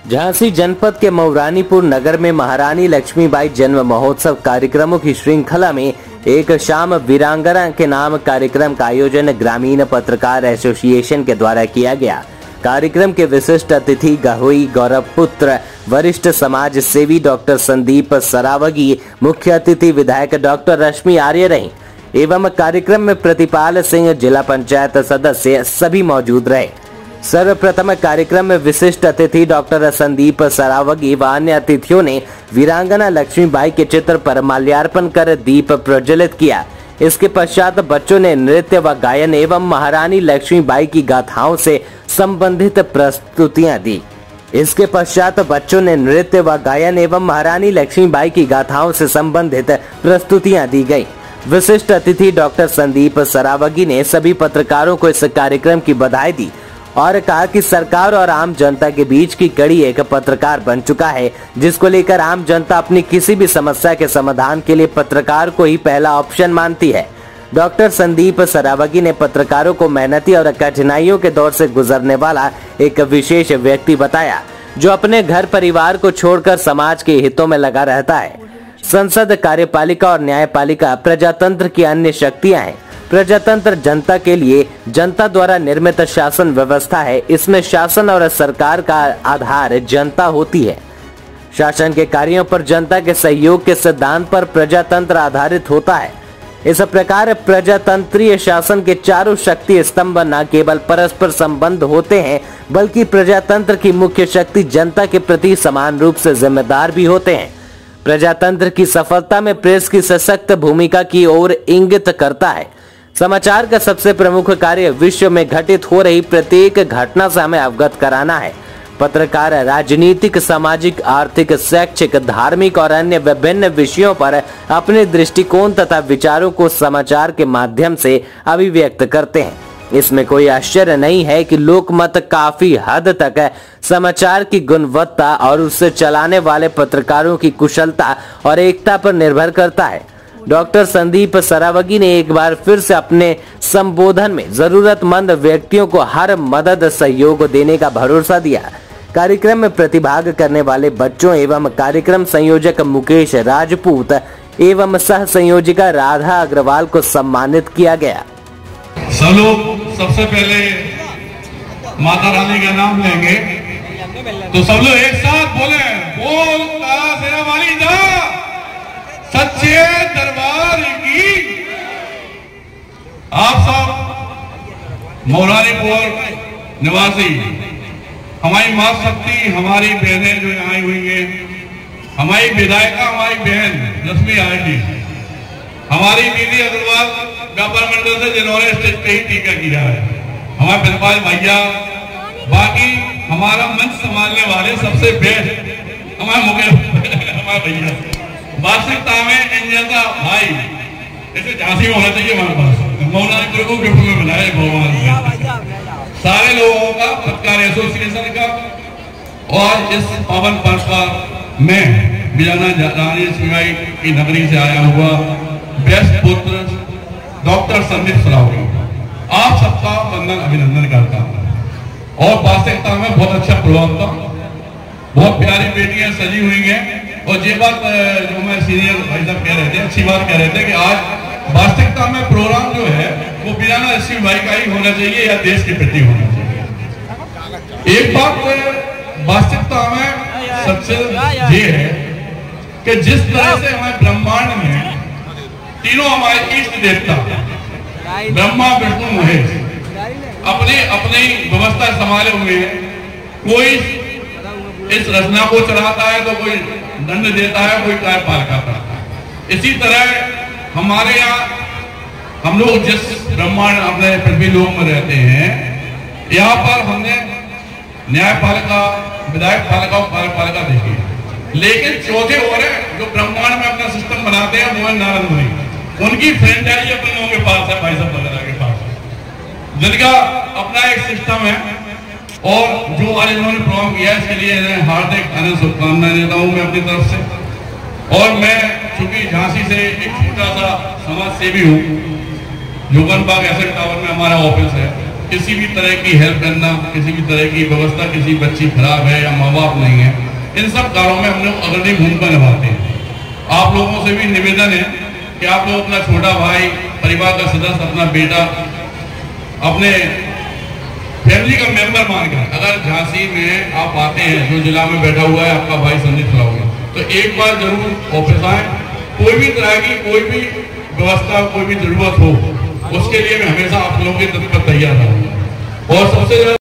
झांसी जनपद के मऊरानीपुर नगर में महारानी लक्ष्मीबाई जन्म महोत्सव कार्यक्रमों की श्रृंखला में एक शाम वीरांगना के नाम कार्यक्रम का आयोजन ग्रामीण पत्रकार एसोसिएशन के द्वारा किया गया। कार्यक्रम के विशिष्ट अतिथि गहोई गौरव पुत्र वरिष्ठ समाज सेवी डॉक्टर संदीप सरावगी, मुख्य अतिथि विधायक डॉक्टर रश्मि आर्य रही एवं कार्यक्रम में प्रतिपाल सिंह जिला पंचायत सदस्य सभी मौजूद रहे। सर्वप्रथम कार्यक्रम में विशिष्ट अतिथि डॉक्टर संदीप सरावगी व अन्य अतिथियों ने वीरांगना लक्ष्मीबाई के चित्र पर माल्यार्पण कर दीप प्रज्वलित किया। इसके पश्चात बच्चों ने नृत्य व गायन एवं महारानी लक्ष्मीबाई की गाथाओं से संबंधित प्रस्तुतियां दी। इसके पश्चात बच्चों ने नृत्य व गायन एवं महारानी लक्ष्मीबाई की गाथाओं से संबंधित प्रस्तुतियां दी गयी। विशिष्ट अतिथि डॉक्टर संदीप सरावगी ने सभी पत्रकारों को इस कार्यक्रम की बधाई दी और कहा कि सरकार और आम जनता के बीच की कड़ी एक पत्रकार बन चुका है, जिसको लेकर आम जनता अपनी किसी भी समस्या के समाधान के लिए पत्रकार को ही पहला ऑप्शन मानती है। डॉक्टर संदीप सरावगी ने पत्रकारों को मेहनती और कठिनाइयों के दौर से गुजरने वाला एक विशेष व्यक्ति बताया, जो अपने घर परिवार को छोड़कर समाज के हितों में लगा रहता है। संसद, कार्यपालिका और न्यायपालिका प्रजातंत्र की अन्य शक्तियां हैं। प्रजातंत्र जनता के लिए जनता द्वारा निर्मित शासन व्यवस्था है। इसमें शासन और सरकार का आधार जनता होती है। शासन के कार्यों पर जनता के सहयोग के सिद्धांत पर प्रजातंत्र आधारित होता है। इस प्रकार प्रजातंत्रीय शासन के चारों शक्ति स्तंभ न केवल परस्पर संबंध होते हैं, बल्कि प्रजातंत्र की मुख्य शक्ति जनता के प्रति समान रूप से जिम्मेदार भी होते हैं। प्रजातंत्र की सफलता में प्रेस की सशक्त भूमिका की ओर इंगित करता है। समाचार का सबसे प्रमुख कार्य विश्व में घटित हो रही प्रत्येक घटना से हमें अवगत कराना है। पत्रकार राजनीतिक, सामाजिक, आर्थिक, शैक्षिक, धार्मिक और अन्य विभिन्न विषयों पर अपने दृष्टिकोण तथा विचारों को समाचार के माध्यम से अभिव्यक्त करते हैं। इसमें कोई आश्चर्य नहीं है कि लोकमत काफी हद तक समाचार की गुणवत्ता और उससे चलाने वाले पत्रकारों की कुशलता और एकता पर निर्भर करता है। डॉक्टर संदीप सरावगी ने एक बार फिर से अपने संबोधन में जरूरतमंद व्यक्तियों को हर मदद सहयोग देने का भरोसा दिया। कार्यक्रम में प्रतिभाग करने वाले बच्चों एवं कार्यक्रम संयोजक मुकेश राजपूत एवं सह संयोजिका राधा अग्रवाल को सम्मानित किया गया। सब लोग सबसे पहले माता रानी का नाम लेंगे, तो सब लोग एक साथ बोले, बोल तारा सेना वाली जा, सच्चे दरबार की। आप सब मऊरानीपुर निवासी, हमारी मां शक्ति, हमारी बहनें जो आई हुई हैं, हमारी विधायिका, हमारी बहन रश्मि आर्य, हमारी दीदी अग्रवाल व्यापार मंडल से जिन्होंने स्टेज पे ही टीका किया है, हमारे प्रतिपाल भैया, बाकी हमारा मंच संभालने वाले सबसे बेस्ट हमारे मुकेश हमारे भैया, वास्तविकता में इंडिया का भाई ऐसे झांसी में होना चाहिए हमारे पास। मऊरानीपुर को गिफ्ट में मिला भगवान सारे लोगों का, पत्रकार एसोसिएशन का और इस पावन पर्व में वीरांगना रानी लक्ष्मीबाई की नगरी से आया हुआ बेस्ट पुत्र डॉक्टर संदीप सरावगी, आप सबका वंदन अभिनंदन करता हूँ। और वास्तविकता में बहुत अच्छा प्रोग्राम था, बहुत प्यारी बेटियां सजी हुई हैं। और ये बात जो मैं सीनियर भाई साहब कह रहे थे, अच्छी बात कह रहे थे कि आज वास्तविकता में प्रोग्राम जो है वो वीरांगना लक्ष्मीबाई का ही होना चाहिए या देश के प्रति होना चाहिए। एक बात वास्तविकता में सबसे ये है कि जिस तरह से हमारे ब्रह्मांड में तीनों हमारे इष्ट देवता ब्रह्मा, विष्णु, महेश अपनी अपनी व्यवस्था संभाले हुए हैं। कोई इस रचना को चलाता है तो कोई दंड देता है, कोई कार्यपालिका करता है। इसी तरह हमारे यहाँ हम लोग जिस ब्रह्मांड अपने पृथ्वी लोक में रहते हैं, यहाँ पर हमने न्यायपालिका, विधायक पालिका और कार्यपालिका देखी है। लेकिन चौथे और जो ब्रह्मांड में अपना सिस्टम बनाते हैं वो है नारद मुनि, उनकी फ्रेंचाइजी अपन लोगों के पास है, भाई साहब वगैरह के पास, जिनका अपना एक सिस्टम है। और जो आज इन्होंने प्रोग्राम किया इसके लिए हार्दिक आनंद शुभकामनाएं देता हूं मैं अपनी तरफ से। और मैं चूंकि झांसी से एक छोटा सा समाज सेवी हूँ, जोगन बाग एसेट टावर में हमारा ऑफिस है, किसी भी तरह की हेल्प करना, किसी भी तरह की व्यवस्था, किसी बच्ची खराब है या माँ बाप नहीं है, इन सब कार्यों में हम लोग अग्रणी भूमिका निभाते हैं। आप लोगों से भी निवेदन है कि आप लोग अपना छोटा भाई, परिवार का सदस्य, अपना बेटा, अपने फैमिली का मेंबर मानकर अगर झांसी में आप आते हैं, जो जिला में बैठा हुआ है आपका भाई संदीप खलावड़े, तो एक बार जरूर ऑफिस आए। कोई भी तरह की कोई भी व्यवस्था, कोई भी जरूरत हो, उसके लिए मैं हमेशा आप लोगों के तत्पर तैयार रहूंगा। और सबसे